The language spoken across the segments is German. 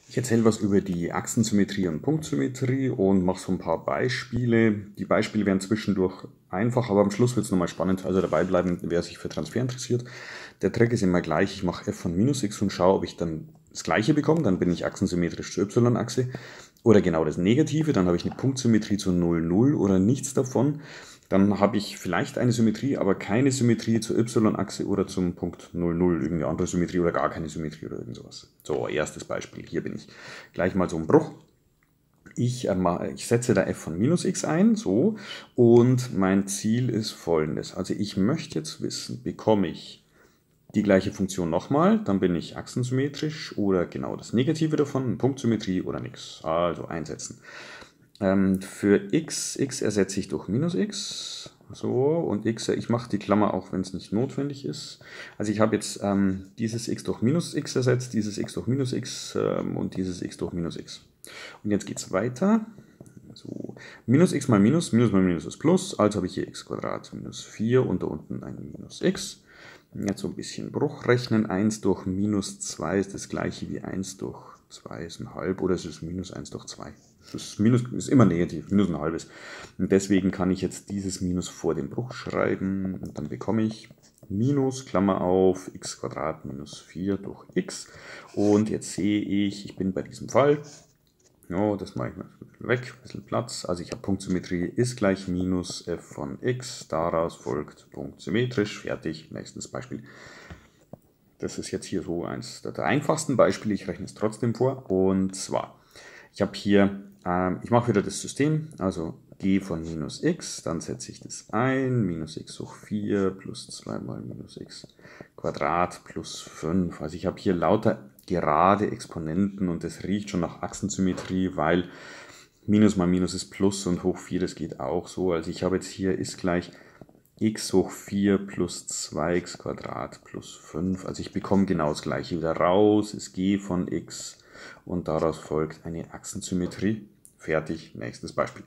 Ich erzähle was über die Achsensymmetrie und Punktsymmetrie und mache so ein paar Beispiele. Die Beispiele werden zwischendurch einfach, aber am Schluss wird es nochmal spannend. Also dabei bleiben, wer sich für Transfer interessiert. Der Trick ist immer gleich. Ich mache f von minus x und schaue, ob ich dann das gleiche bekomme. Dann bin ich achsensymmetrisch zur y-Achse. Oder genau das Negative, dann habe ich eine Punktsymmetrie zu 0, 0 oder nichts davon. Dann habe ich vielleicht eine Symmetrie, aber keine Symmetrie zur y-Achse oder zum Punkt 0, 0, irgendeine andere Symmetrie oder gar keine Symmetrie oder irgend sowas. So, erstes Beispiel, hier bin ich. Gleich mal so ein Bruch. Ich setze da f von minus x ein, so, und mein Ziel ist folgendes. Also ich möchte jetzt wissen, bekomme ich die gleiche Funktion nochmal, dann bin ich achsensymmetrisch oder genau das Negative davon, Punktsymmetrie oder nichts. Also einsetzen. Für x ersetze ich durch minus x. So, und ich mache die Klammer auch, wenn es nicht notwendig ist. Also ich habe jetzt dieses x durch minus x ersetzt, dieses x durch minus x und dieses x durch minus x. Und jetzt geht es weiter. So, minus x mal minus mal minus ist plus, also habe ich hier x Quadrat minus 4 und da unten ein minus x. Jetzt so ein bisschen Bruch rechnen. 1 durch minus 2 ist das gleiche wie 1 durch 2 ist ein halb oder es ist minus 1 durch 2. Das Minus ist immer negativ, minus ein halbes. Und deswegen kann ich jetzt dieses Minus vor dem Bruch schreiben und dann bekomme ich minus, Klammer auf, x Quadrat minus 4 durch x. Und jetzt sehe ich bin bei diesem Fall. Ja, das mache ich mal weg, ein bisschen Platz. Also ich habe Punktsymmetrie ist gleich minus f von x. Daraus folgt punktsymmetrisch. Fertig. Nächstes Beispiel. Das ist jetzt hier so eins der einfachsten Beispiele. Ich rechne es trotzdem vor. Und zwar, ich habe hier, ich mache wieder das System. Also g von minus x. Dann setze ich das ein. Minus x hoch 4 plus 2 mal minus x Quadrat plus 5. Also ich habe hier lauter gerade Exponenten und das riecht schon nach Achsensymmetrie, weil Minus mal Minus ist Plus und hoch 4, das geht auch so. Also ich habe jetzt hier ist gleich x hoch 4 plus 2x Quadrat plus 5. Also ich bekomme genau das gleiche wieder raus, ist g von x und daraus folgt eine Achsensymmetrie. Fertig, nächstes Beispiel.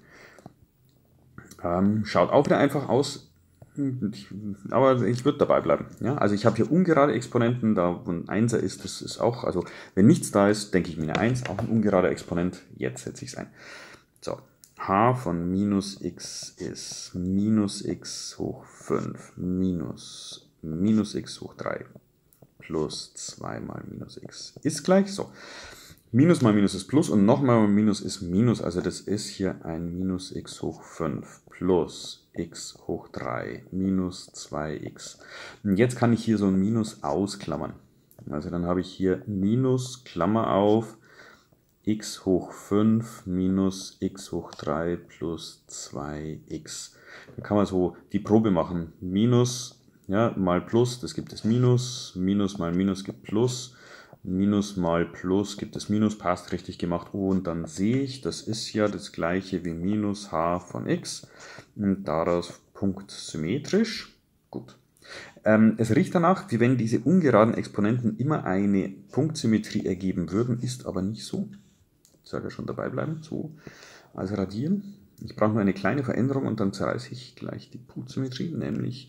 Schaut auch wieder einfach aus. Aber ich würde dabei bleiben. Ja? Also ich habe hier ungerade Exponenten, da wo ein Einser ist, das ist auch, also wenn nichts da ist, denke ich mir eine 1, auch ein ungerader Exponent, jetzt setze ich es ein. So, h von minus x ist minus x hoch 5 minus x hoch 3 plus 2 mal minus x ist gleich, so. Minus mal Minus ist Plus und nochmal Minus ist Minus, also das ist hier ein minus x hoch 5 plus x hoch 3 minus 2x. Und jetzt kann ich hier so ein Minus ausklammern. Also dann habe ich hier Minus, Klammer auf, x hoch 5 minus x hoch 3 plus 2x. Da kann man so die Probe machen. Minus ja, mal Plus, das gibt es Minus. Minus mal Minus gibt Plus. Minus mal Plus gibt es Minus, passt, richtig gemacht. Und dann sehe ich, das ist ja das gleiche wie minus h von x. Und daraus punktsymmetrisch. Gut. Es riecht danach, wie wenn diese ungeraden Exponenten immer eine Punktsymmetrie ergeben würden, ist aber nicht so. Ich sage ja schon dabei bleiben. So, also radieren. Ich brauche nur eine kleine Veränderung und dann zerreiße ich gleich die Punktsymmetrie, nämlich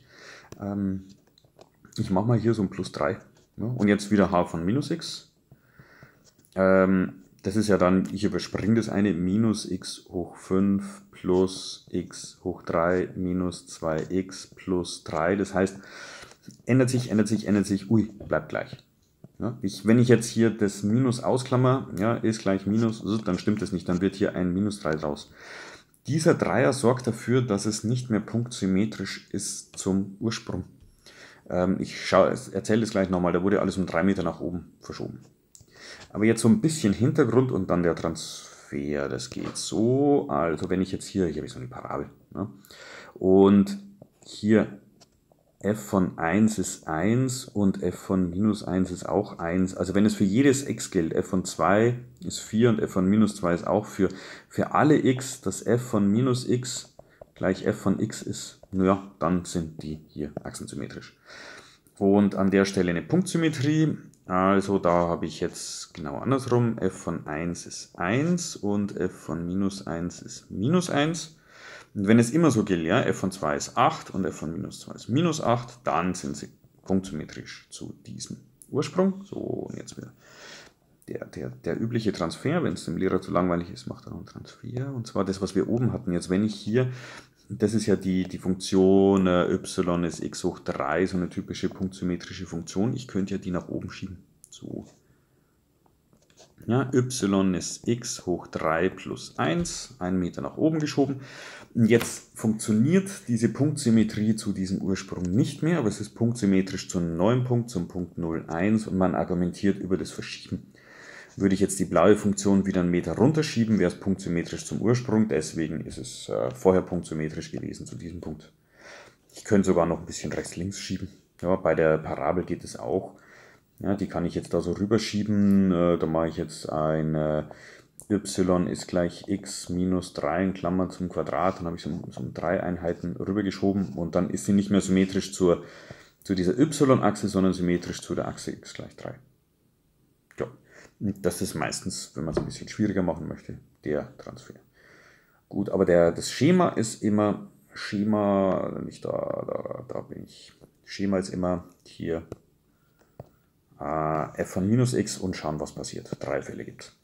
ich mache mal hier so ein plus 3. Ja, und jetzt wieder h von minus x. Das ist ja dann, ich überspringe das eine, minus x hoch 5 plus x hoch 3 minus 2x plus 3. Das heißt, ändert sich, ui, bleibt gleich. Ja, wenn ich jetzt hier das Minus ausklammer, ja, ist gleich Minus, dann stimmt es nicht, dann wird hier ein minus 3 draus. Dieser Dreier sorgt dafür, dass es nicht mehr punktsymmetrisch ist zum Ursprung. Ich erzähle das gleich nochmal, da wurde alles um 3 Meter nach oben verschoben. Aber jetzt so ein bisschen Hintergrund und dann der Transfer. Das geht so, also wenn ich jetzt hier habe ich so eine Parabel. Ne? Und hier f von 1 ist 1 und f von minus 1 ist auch 1. Also wenn es für jedes x gilt, f von 2 ist 4 und f von minus 2 ist auch für alle x, dass f von minus x gleich f von x ist, naja, dann sind die hier achsensymmetrisch. Und an der Stelle eine Punktsymmetrie, also da habe ich jetzt genau andersrum, f von 1 ist 1 und f von minus 1 ist minus 1. Und wenn es immer so gilt, ja, f von 2 ist 8 und f von minus 2 ist minus 8, dann sind sie punktsymmetrisch zu diesem Ursprung. So, und jetzt wieder der übliche Transfer, wenn es dem Lehrer zu langweilig ist, macht er noch einen Transfer. Und zwar das, was wir oben hatten. Jetzt, wenn ich hier, das ist ja die Funktion y ist x hoch 3, so eine typische punktsymmetrische Funktion. Ich könnte ja die nach oben schieben. So. Ja, y ist x hoch 3 plus 1, 1 Meter nach oben geschoben. Und jetzt funktioniert diese Punktsymmetrie zu diesem Ursprung nicht mehr, aber es ist punktsymmetrisch zu einem neuen Punkt, zum Punkt 0, 1 und man argumentiert über das Verschieben. Würde ich jetzt die blaue Funktion wieder einen Meter runterschieben, wäre es punktsymmetrisch zum Ursprung, deswegen ist es vorher punktsymmetrisch gewesen zu diesem Punkt. Ich könnte sogar noch ein bisschen rechts-links schieben. Ja, bei der Parabel geht es auch. Ja, die kann ich jetzt da so rüberschieben. Da mache ich jetzt ein y ist gleich x minus 3 in Klammern zum Quadrat. Dann habe ich so 3 Einheiten rübergeschoben und dann ist sie nicht mehr symmetrisch zu dieser y-Achse, sondern symmetrisch zu der Achse x gleich 3. Ja, das ist meistens, wenn man es ein bisschen schwieriger machen möchte, der Transfer. Gut, aber das Schema ist immer, Schema, nicht da bin ich. Schema ist immer hier f von minus x und schauen, was passiert. 3 Fälle gibt es.